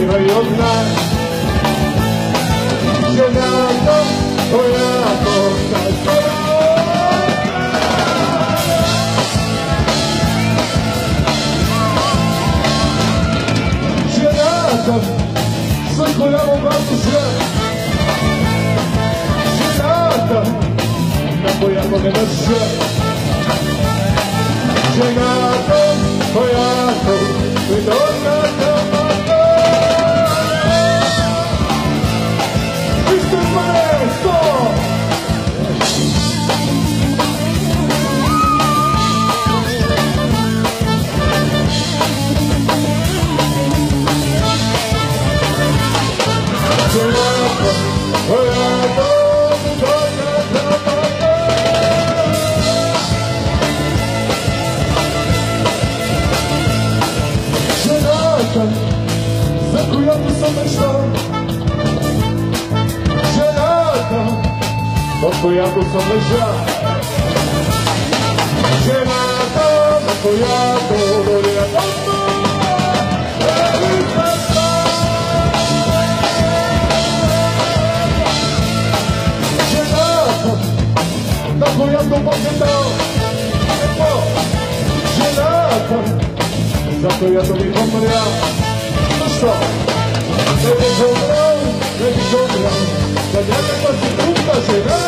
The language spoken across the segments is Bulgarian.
бива и от нас. Жената, която жената, за голямо батуша, жената, на която не държа, жената, която придорната мата. Вижте мене, сто! Жената, която придорната мата. За която съм мечтал, жената, в която съм лежал, жената, за която дори жената, на която Бог е дал, жената, за която ми помря. Защо? Не бих умрял за някаква си друга жена.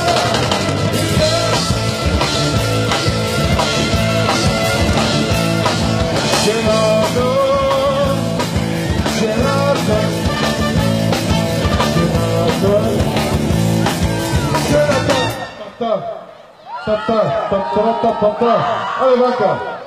Жената, жената, жената, жената, та-та, та-та, та-та, та-та. Абе, Ванка!